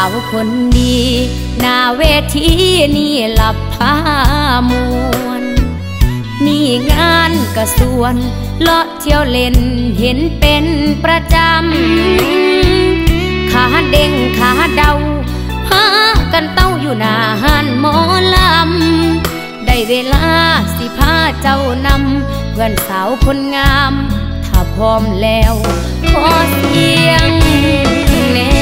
าวคนดีหน้าเวทีนี่หลับผ้ามวนนี่งานกระสวนเลาะเที่ยวเล่นเห็นเป็นประจำขาเด้งขาเดาพากันเต้าอยู่หน้าห้านหมอลำได้เวลาสิพาเจ้านำเพื่อนสาวคนงามถ้าพร้อมแล้วขอเสียงแน่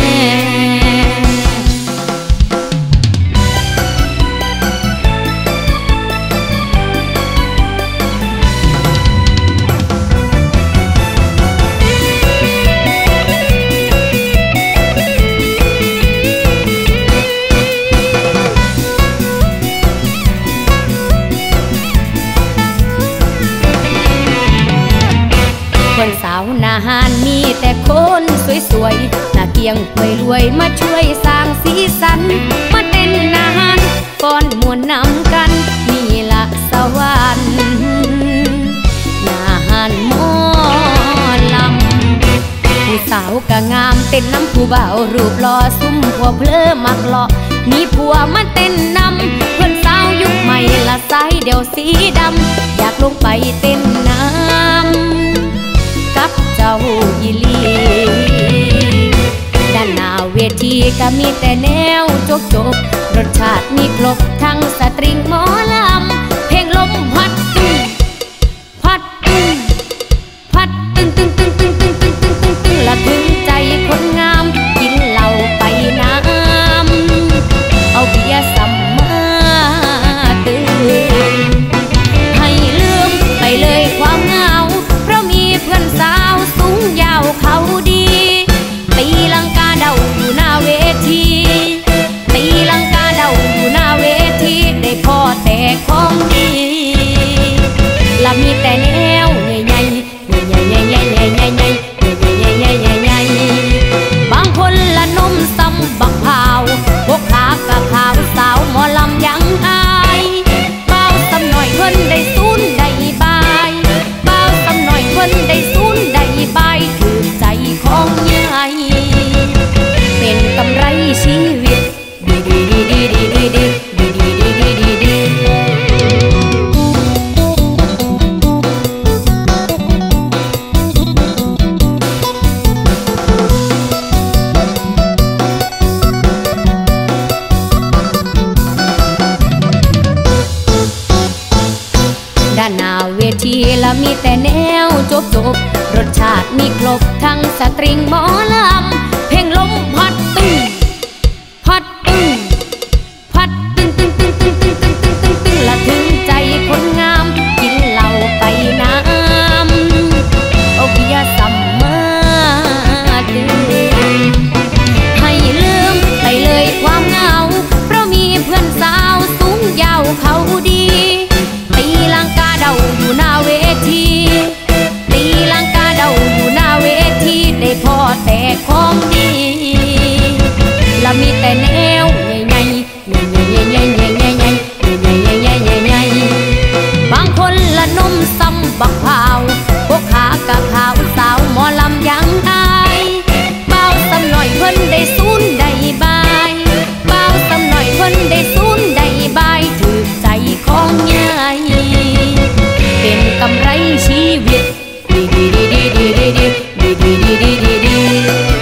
คนสาวหน้าหานมีแต่คนสวยๆหน้าเกียงรวยๆมาช่วยสร้างสีสันมาเต้นหน้าหานก่อนมวนนำกันนี่ละสวรรค์หน้าหานหมอลำผู้สาวก็งามเต้นน้ำผู้บ่าวรูปหล่อซุ่มผัวเพลอมักหล่อมีผัวมาเต้นนำเพื่อนสาวยุคใหม่ละสายเดี่ยวสีดำอยากลงไปเต้นน้ำกับเจ้าอีลีด้านหน้าเวทีก็มีแต่แนวโจกรสชาติมีครบทั้งสตริงหมอลำเพลงลมพัดตึงพัดตึงพัดตึงตึงตึงตึงตึงตึงตึงตึงตึงละถึงใจคนงามกินเหล้าไปน้ำเอาเบียร์สัมมาตื่นให้ลืมไปเลยความเหงาเพราะมีเพื่อนสาวสูงยาวเขาดีตีลังกาเดาอยู่หน้าเวทีตีลังกาเดาอยู่หน้าเวทีได้พอแต่ของดีและมีแต่แนวใหญ่ๆใหญ่ๆใหญ่ๆใหญ่ๆใหญ่ๆใหญ่ๆใหญ่ๆใหญ่ๆใหญ่ๆใหญ่ๆบางคนละนมซ้ำบักพาวพวกขากะขาวสาวหมอลำยังอายเบาซ้ำหน่อยเพิ่นได้ซูนได้บายเบาซ้ำหน่อยเพิ่นได้ซูนได้บายถือใจของใหญ่เป็นกำไรชีวิตดีดีดีดีดีดีดีดีดีดีดีดีด้านหน้าเวทีละมีแต่แนวจบรสชาติมีครบทั้งสตริงหมอลำเพลงลมพัดตึงพัดตึงพัดตึงตึงตึงตึงตึงตึงตึงตึงตึงละถึงใจคนงามกินเหล้าไปน้ำเอาเบียร์สัมมาดื่มให้ลืมไปเลยความเหงาเพราะมีเพื่อนสาวสูงยาวเขาดีตีลังกาเดาอยู่หน้าเวทีตีลังกาเดาอยู่หน้าเวทีได้พอแต่ของดีและมีแต่แนวใหญ่ๆใหญ่ๆใหญ่ๆใหญ่ๆใหญ่ๆใหญ่ๆใหญ่ๆใหญ่ๆใหญ่ๆใหญ่ๆบางคนละนมซ้ำบักพาวพวกขากะขาวสาวหมอลำยังอายเบาซ้ำหน่อยเพิ่นได้ซูนได้บายเบาซ้ำหน่อยเพิ่นได้ซูนได้บายถือใจของใหญ่เป็นกำไรชีวิตดีดีดีดีดีดีดีดีดีดีดี